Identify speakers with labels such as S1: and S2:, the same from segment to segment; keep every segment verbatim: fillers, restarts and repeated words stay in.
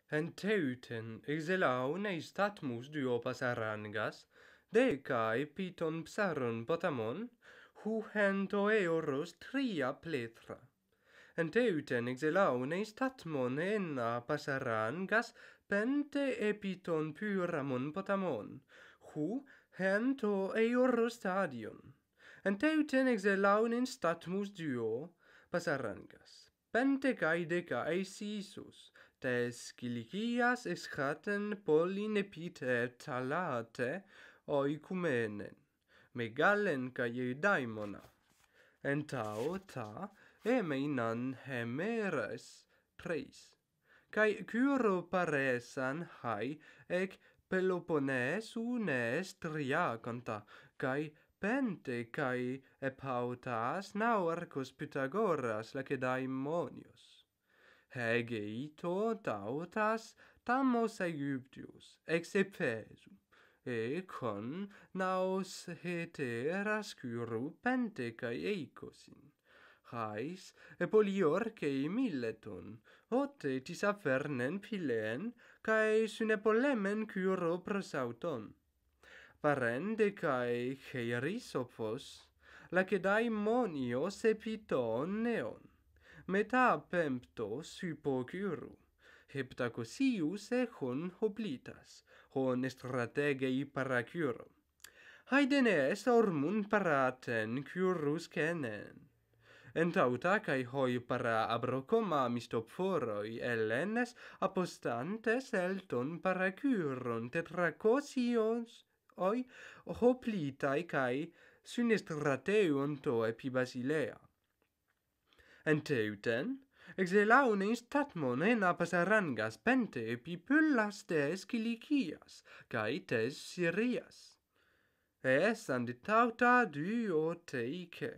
S1: Enteuten exelaun eistatmus duopas arangas, decae piton psaron potamon, hu hento eoros tria plethra. Enteuten exelaun eistatmon enna pasarangas, pente epiton pyramon potamon, hu hento eoros stadion. Enteuten exelaun in statmus duo pasarangas. Pente caedeca eisisus, tes Cilicias eschaten polin epite talate oicumenen, megalen cae daimona. Entao ta emeinan hemeres treis, cae curo paresan hai ec Peloponnesu nes triaconta, cae pente cae epautas nauarcos Pythagoras lacedaimonios. Hegeito tautas tamos Aegyptius ex Ephesu, e con naos heteras curu pente cae eicosin. Hais epoliorce milleton, ote tis afernen pilen, cae sunepolemen curo prosauton. Parende cae cherisopos, lacedaimonios epiton neon. Meta pemptos hypocuru, heptacosius echon hoplitas, hon strategei paracuro. Haidenes ormun paraten curus cenen. Entauta cae hoi para abrocoma mistopforoi elenes apostantes elton paracuron tetracosios oi hoplitai cae sunestrateuon to epi Basilea. Enteuten, exelaun in statmon ena pasarangas pente epi pyllas tes Cilicias, cae tes Syrias. Es anditauta duo teice.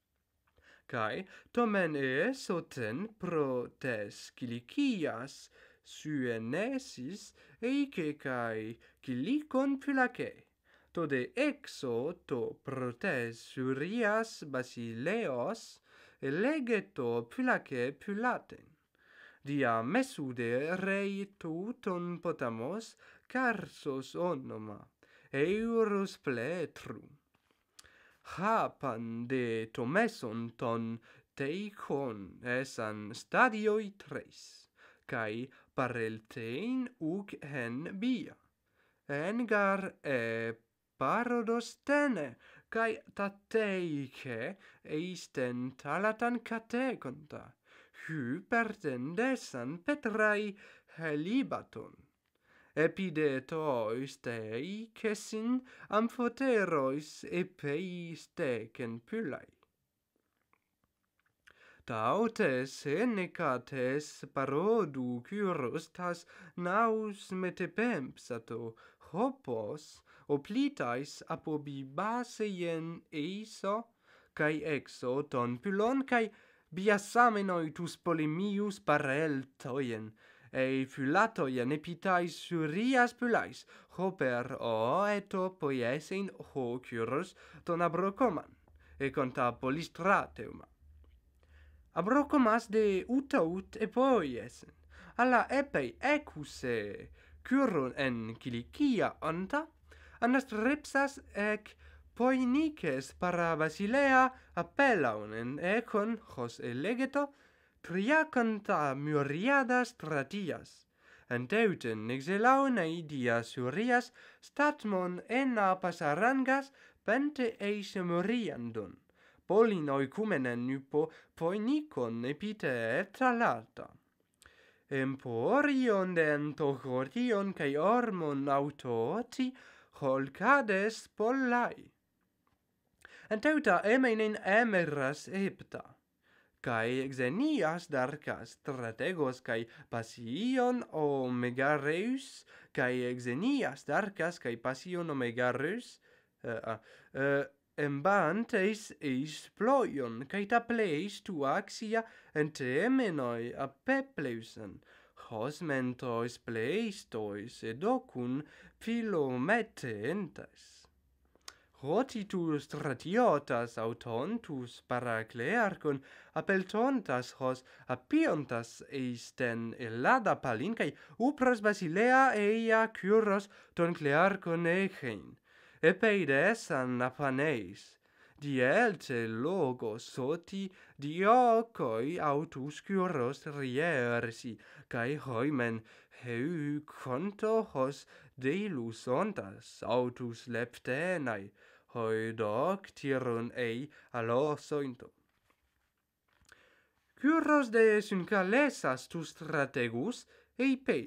S1: Cae tomen es oten pro tes Cilicias suenesis eice cae Cilicon pylace. Tode exo to pro tes Syrias Basileos elegeto pylace pylaten. Dia mesude rei tuton potamos carsos onoma, eurus pletru. Hapan de tomeson ton teicon esan stadioi tres, cae pareltein ug hen bia. Engar e parodos tene, cae tateice eisten talatan cateconta, hypertendesan petrai helibaton. Epide tois teicesin amphoterois epeis tecen pylae. Tautes enecates parodu cyrus tas naus metepempsato hopos oplitais apobibaseien eiso, cae exo ton pylon cae biasamenoi tus polemius pareltoien, e phylatoien epitais Syrias pylais, hoper o eto poiesein ho cyrus ton abrocoman, e conta polistrateuma. Abrocomas de utaut epoiesen, alla epei ecuse curon en Cilicia onta, anastrepsas ec poinices para Basilea appellaunen econ hos elegeto triaconta muriadas stratias. Enteuten exelaun eidia Syrias statmon ena pasarangas pente eis muriandon. Polin oicumenen hypo poinikon epite talata. Emporion den tochorion cae ormon autoti holcades pollai. Enteuta emeinen emeras hepta, cae xenias darcas strategos cae passion o megareus, cae xenias darcas cae passion o megareus, uh, uh, embantes eis ploion, cae tapleis tu axia entemenoi apepleusen, hos mentois pleistois edocun philomete entes. Hoti tu stratiotas autontus paraclearcon appeltontas hos apiontas eisten ellada palin cae upras basilea eia curos ton clearcon echein, epeides an apaneis, dielte logos soti diocoi autus curos riersi, cae hoimen heu conto hos deilus ontas autus leptenae, hoi doc tirun ei alo sointo. Curos de syncalesas tu strategus ei pein.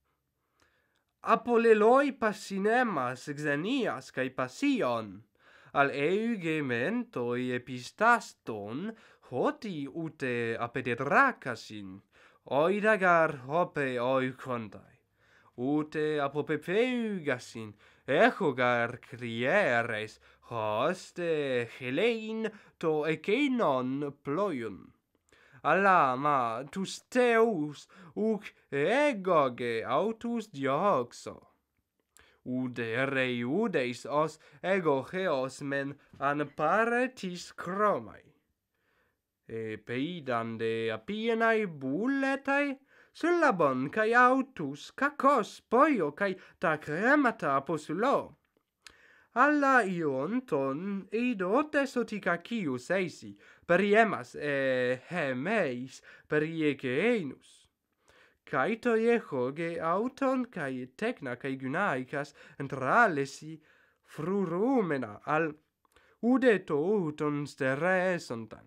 S1: Apoleloi passinemas xenias cae passion, al eugementoi epistaston hoti ute apederacasin, oidagar hope oicontai, ute apopepeugasin, echogar crieres, hoste helein to ekeinon ploiun. Alla ma tus teus uc egoge autus dioxo. Ude rei udeis os ego geos men an paretis chromai. E peidande apienae bulletai, syllabon cae autus cacos poio cae ta cremata aposulo. Alla ion ton eidotes oticacius eisi, periemas e hemeis periegeenus. Caito iecho ge auton cae tecna cae gunaicas entralesi frurumena al udeto uton steresontan.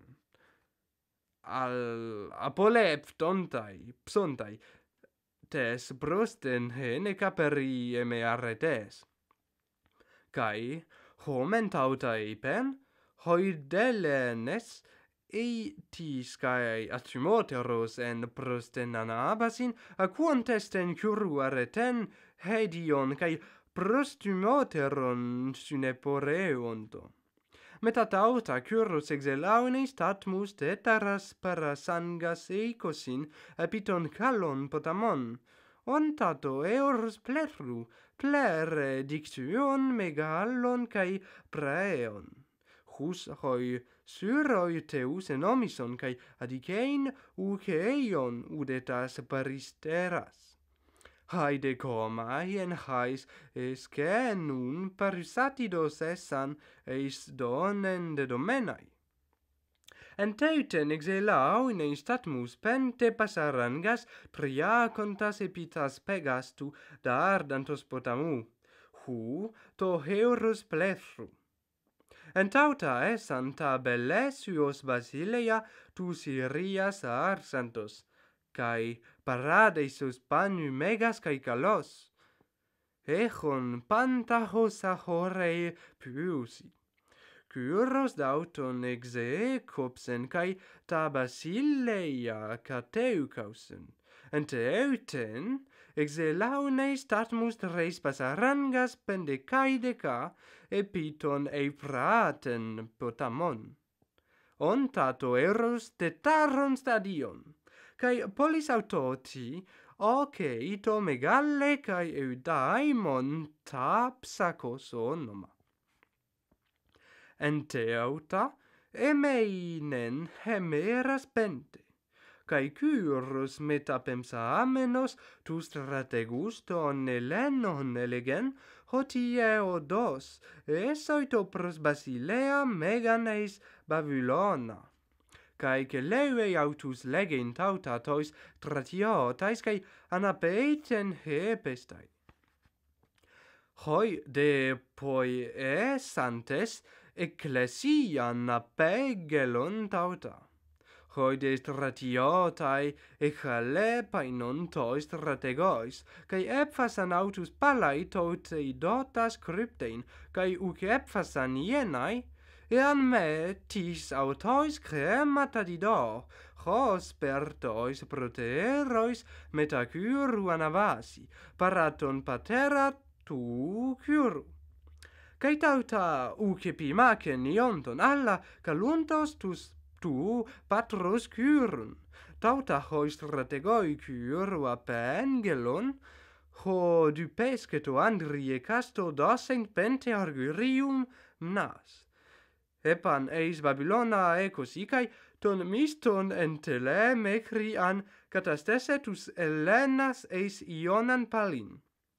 S1: Al apoleptontai psontai tes brosten hene caperi eme arretes. Cae homen tauta epen, hoidelenes eitis cae atrimoteros en prosten anabasin, aquontesten curu arreten hedion cae prostumoteron syneporeonto. Meta tauta curus exelaunis tatmus tetaras parasangas eicosin epiton calon potamon, ontato eoros pleru, plere dictuon megalon cae praeon. Hus hoi suroi teus enomison cae adicein uceion udetas paristeras. Haide comae en hais escenun parisatidos essan eis donen de domenai. Enteuten exelau in statmus pente passarangas tria contas epitas pegastu da ardantos potamu, hu to heurus plethru. Entauta essan ta bellesios basileia tu sirias arsantos, cae paradeisus panu megas cae calos, echon pantahos ahorei piusi. Curos dauton execopsen cae ta basileia cateucausen, enteuten exelaune statmus reis pasarangas pendecaedeca epiton epraten potamon. Ontato eros tetaron stadion, cae polis autoti oce ito megale cae eudaimon tapsacos onoma. Enteuta emeinen hemeras pente, cae curus metapemsa amenos tu strategus ton elenon elegen hotie odos, esoito pros basilea meganeis Babylona. Cae celeve autus legen tauta tois tratiotais cae anapeiten hepestai. Hoi de poi esantes ecclesian apegelon tauta. Hoi de stratiotae echalepai non tois strategois, cae epfasan autus palai totei dotas cryptein, cae uc epfasan ienae, ean me tis autois cremata dido, hos pertois proteerois metacuru anavasi, paraton patera tu curu. Cae tauta ucepi macen ionton alla caluntos tus tu patros curun, tauta hoi strategoi curu apengelon, ho du pesceto andrie casto docent pente argurium nas. Epan eis Babylona ecos icae, ton miston entele mecri an catastesetus Hellenas eis Ionan palin.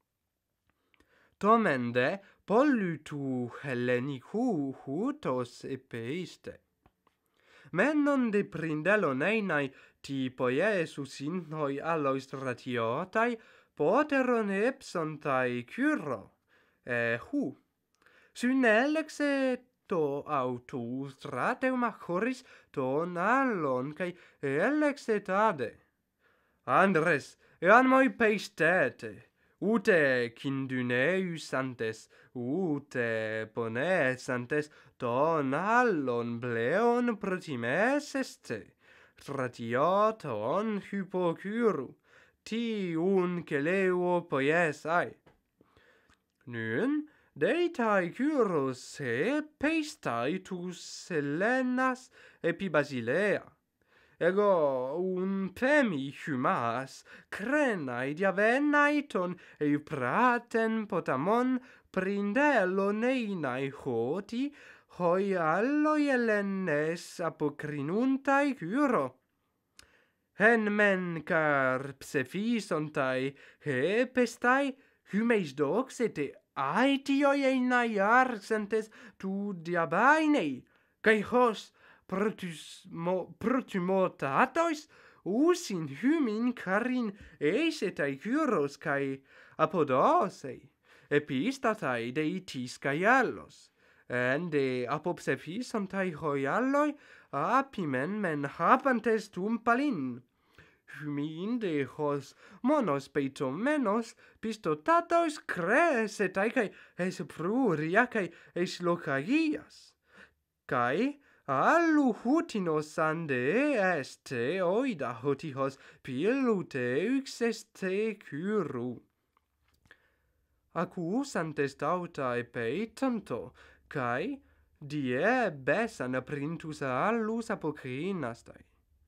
S1: Tomende pollutu Hellenicu hutos epeiste. Menon de prindelon einai ti poiesus inhoi allois ratiotai, poteron epsontai kyro, e hu. Synelexe to autu strateuma choris ton allon, cae elexetade. Andres, ean moi peistete, ute cinduneus antes, ute pones antes, ton allon bleon protimes este, tratio ton hypocyru, ti un celeo poies ai. Nun, deitai kyros he peistai tus Hellenas epi Basilea. Ego un pemi humas, crenae diavenai ton eupraten potamon prindello neinae hoti, hoi alloi Hellenes apocrinuntai kyro. En men car psephysontai he pestai, humeis doxete aetioi einai arxantes tu diabainei, cae hos protus mo protumotatois usin humin carin eisetai kyros cae apodosei, epistatai deitis cae allos, en de apopsephysontai hoi alloi apimen men habantes tum palin. Humin de hos monos peitomenos pistotatos cresetai cae es pruria cae es locagias. Cae allu hutinos ande este oida hotihos piluteux este kyru. Accusantes tauta epeitanto, cae die besan printus allus apocrinastai.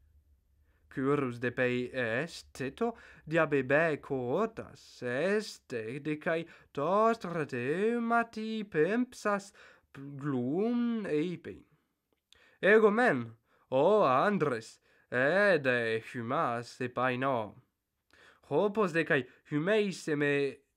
S1: Cyrus de pei esteto diabebe cotas este de cae tos trateumati pempsas glum eipein. Ego men, o Andres, ede humas epaino. Hopos de cae humeis me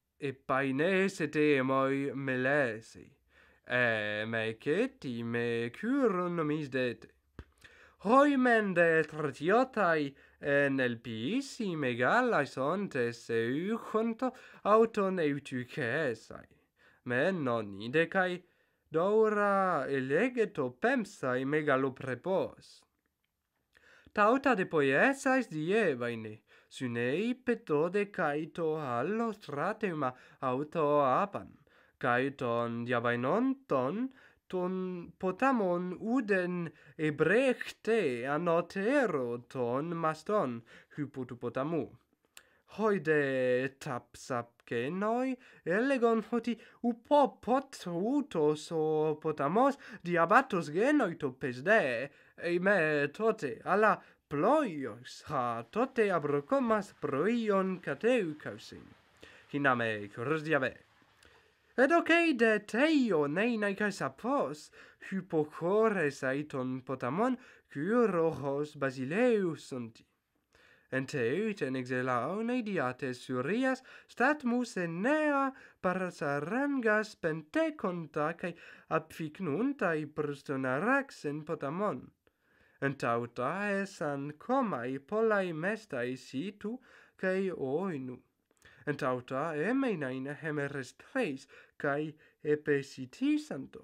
S1: epainesete moi melesi, e me ceti me curon nomis dete. Hoi men de tratiotai en el pisi megalai sontes euchonto auton eutucesai, men non ide cae dora elegeto pemsai megaloprepos. Tauta de poiesais dievaine, sunei petode caeto allo strateuma auto apan, caeton diabainonton ton potamon uden ebrechte anotero ton maston hypotupotamu. Hoide tapsapkenoi elegon hoti upopot utos o potamos diabatos genoi to pesde, e me tote alla ploios ha tote abrocomas proion cateucausin. Hiname curos diabe. Ed okay de teio neinae cae sapos, hypocores aiton potamon cyrojos basileus sunti. Enteut en exelaune diates surias statmus enea parasarangas penteconta cae apficnuntai prustonaraxen potamon. Entauta esan comai polai mestai situ cae oinu. Entauta emeinain hemeres tres cae epesitisanto.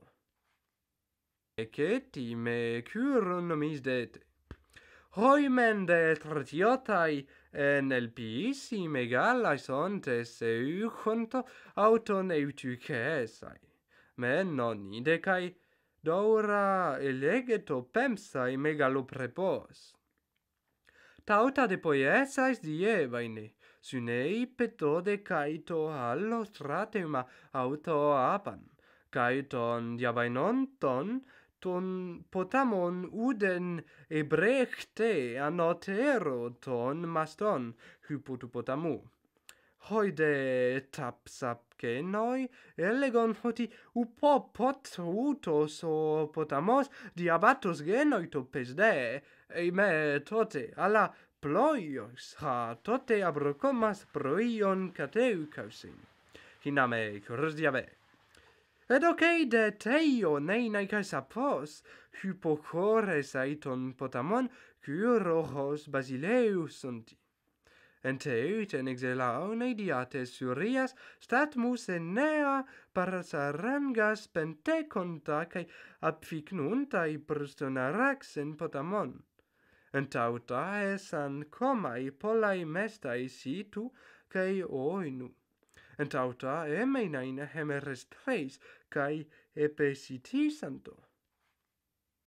S1: Eceti me curon nomis dete. Hoi men de tratiotai en el pisi megalai sontes euchonto auton eutucesai, men non ide cae dora elegeto pemsai megaloprepos. Tauta de poiesais dievaine, sunei petode caeto allo strateuma auto apan, caeton diabainonton ton potamon uden ebrechte anotero ton maston hypotupotamu. hoide tapsapkenoi, elegon hoti upopot utos o potamos diabatos genoi to pesde, e me tote alla ploios ha tote abrocomas proion cateucausin. Hiname curus diabe. Ed okay de teio nei cae sapos, hypocores aiton potamon, curojos basileus sunti. Enteut en exelao ne diates surias, statmus enea parasarangas penteconta cae apficnuntai prustonarax en potamon. Entauta esan comai polai mestai situ cae oinu. Entauta emeinain hemeres tres cae epesiti santo.